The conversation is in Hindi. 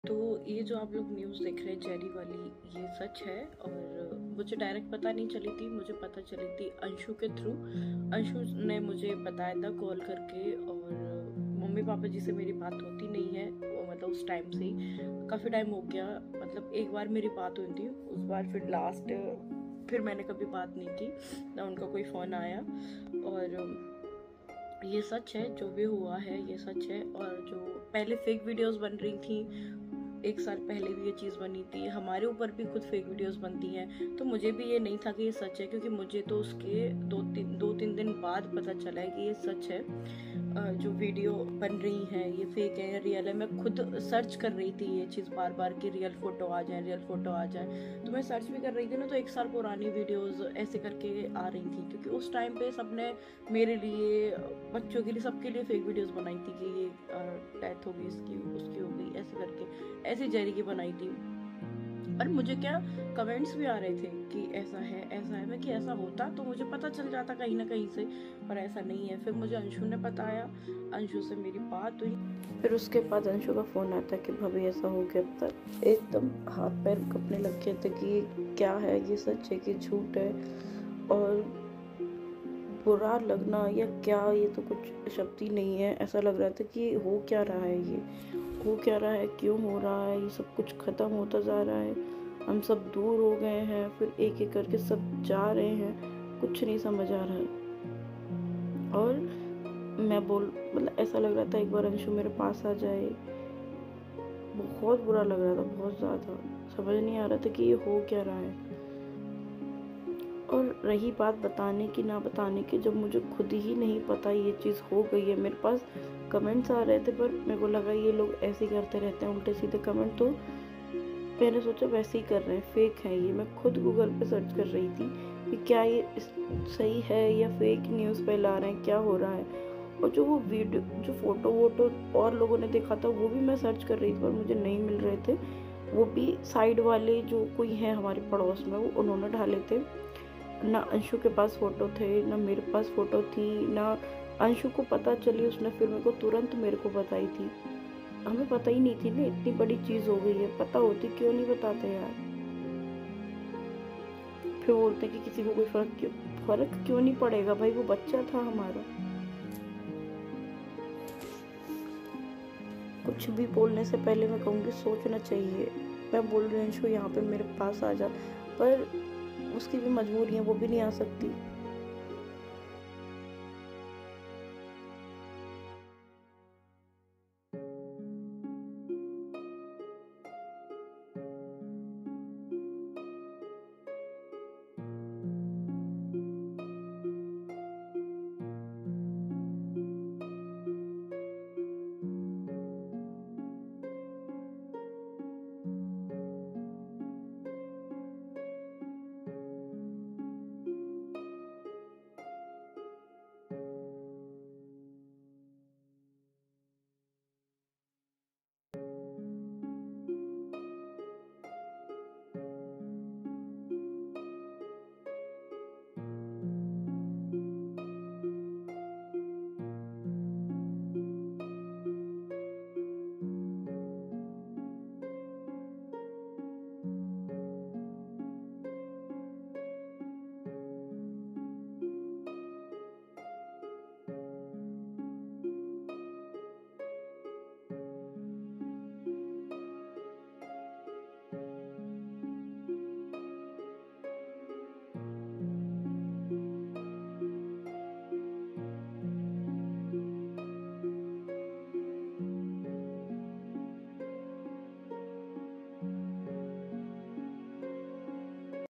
तो ये जो आप लोग न्यूज़ देख रहे हैं जेरी वाली, ये सच है। और मुझे डायरेक्ट पता नहीं चली थी, मुझे पता चली थी अंशु के थ्रू। अंशु ने मुझे बताया था कॉल करके। और मम्मी पापा जी से मेरी बात होती नहीं है, वो मतलब उस टाइम से ही काफ़ी टाइम हो गया। मतलब एक बार मेरी बात हुई थी, उस बार फिर मैंने कभी बात नहीं की, ना उनका कोई फ़ोन आया। और ये सच है, जो भी हुआ है ये सच है। और जो पहले फेक वीडियोस बन रही थी, 1 साल पहले भी ये चीज़ बनी थी, हमारे ऊपर भी खुद फेक वीडियोस बनती हैं। तो मुझे भी ये नहीं था कि ये सच है, क्योंकि मुझे तो उसके 2-3 दिन बाद पता चला है कि ये सच है। जो वीडियो बन रही हैं ये फेक है या रियल है। मैं खुद सर्च कर रही थी ये चीज़ बार बार कि रियल फ़ोटो आ जाए, रियल फ़ोटो आ जाए। तो मैं सर्च भी कर रही थी ना, तो 1 साल पुरानी वीडियोस ऐसे करके आ रही थी, क्योंकि उस टाइम पे सबने मेरे लिए, बच्चों के लिए, सबके लिए फेक वीडियोस बनाई थी कि ये डेथ हो गई इसकी, उसकी हो गई, ऐसे करके ऐसी जेरी की बनाई थी। और मुझे क्या कमेंट्स भी आ रहे थे कि ऐसा है ऐसा है। मैं कि ऐसा होता तो मुझे पता चल जाता कहीं ना कहीं से, पर ऐसा नहीं है। फिर मुझे अंशु ने बताया, अंशु से मेरी बात हुई। फिर उसके बाद अंशु का फ़ोन आता कि भाभी ऐसा हो गया। तब एकदम हाथ पैर कपने लग गए थे कि ये क्या है, ये सच है कि झूठ है। और बुरा लगना या क्या, ये तो कुछ शब्द ही नहीं है। ऐसा लग रहा था कि हो क्या रहा है, ये हो क्या रहा है, क्यों हो रहा है, ये सब कुछ ख़त्म होता जा रहा है, हम सब दूर हो गए हैं, फिर एक एक करके सब जा रहे हैं, कुछ नहीं समझ आ रहा है। और मतलब ऐसा लग रहा था एक बार अंशु मेरे पास आ जाए। बहुत बुरा लग रहा था, बहुत ज़्यादा समझ नहीं आ रहा था कि ये हो क्या रहा है। और रही बात बताने की ना बताने की, जब मुझे खुद ही नहीं पता ये चीज़ हो गई है। मेरे पास कमेंट्स आ रहे थे, पर मेरे को लगा ये लोग ऐसे ही करते रहते हैं उल्टे सीधे कमेंट, तो मैंने सोचा वैसे ही कर रहे हैं, फेक है ये। मैं खुद गूगल पे सर्च कर रही थी कि क्या ये सही है या फेक न्यूज़ फैला रहे हैं, क्या हो रहा है। और जो वो वीडियो, जो फ़ोटो वोटो और लोगों ने देखा था, वो भी मैं सर्च कर रही थी, पर मुझे नहीं मिल रहे थे। वो भी साइड वाले जो कोई है हमारे पड़ोस में, वो उन्होंने डाले थे। ना अंशु के पास फ़ोटो थे, ना मेरे पास फ़ोटो थी, ना अंशु को पता चली, उसने फिर मेरे को तुरंत मेरे को बताई थी। हमें पता ही नहीं थी ना, इतनी बड़ी चीज़ हो गई है। पता होती क्यों नहीं बताते यार। फिर बोलते कि किसी को कोई फ़र्क क्यों नहीं पड़ेगा, भाई वो बच्चा था हमारा। कुछ भी बोलने से पहले मैं कहूँगी सोचना चाहिए। मैं बोल रही हूँ अंशु यहाँ पे मेरे पास आ जा, पर उसकी भी मजबूरी है, वो भी नहीं आ सकती।